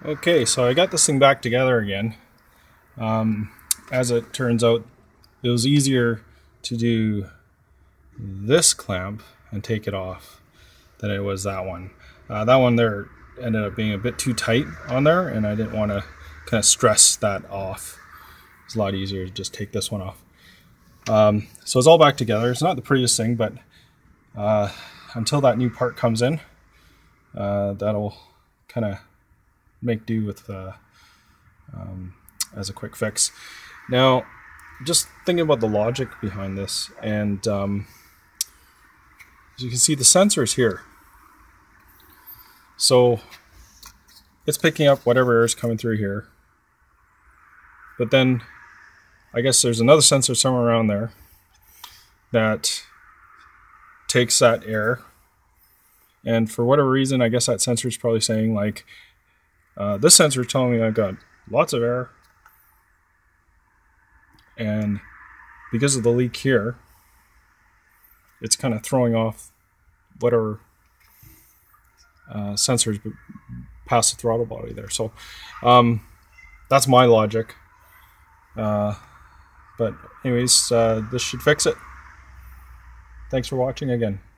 Okay, so I got this thing back together again. As it turns out, it was easier to do this clamp and take it off than it was that one. That one there ended up being a bit too tight on there, and I didn't want to kind of stress that off. It's a lot easier to just take this one off. So it's all back together. It's not the prettiest thing, but until that new part comes in, that'll kind of make do with as a quick fix. Now, just thinking about the logic behind this, and as you can see, the sensor's here. So it's picking up whatever air is coming through here. But then I guess there's another sensor somewhere around there that takes that air. And for whatever reason, I guess that sensor is probably saying like, this sensor is telling me I've got lots of air. And because of the leak here, it's kind of throwing off whatever sensors past the throttle body there. So that's my logic. But anyways, this should fix it. Thanks for watching again.